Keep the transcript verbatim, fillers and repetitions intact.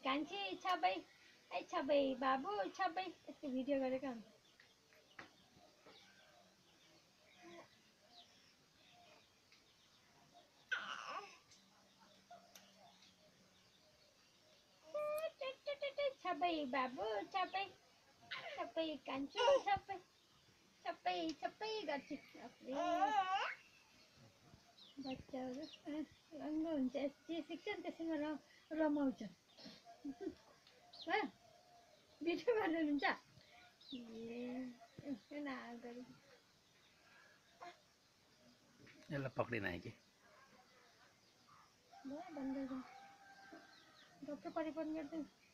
कान्छी छबै ए छबै बाबु छबै यस्तो भिडियो गरेको हुन्छ छबै बाबु छबै छबै कान्छी छबै छबै छबै गर्छु बच्चाहरू रङ्ग हुन्छ जे सिक्छ नि त्यसैमा र रमाउँछ भिडियो गर्नुहुन्छ ए ना गरी यसलाई पक्रिन आयो कि भयो बन्द डक्टर परिपर्न गर्दैन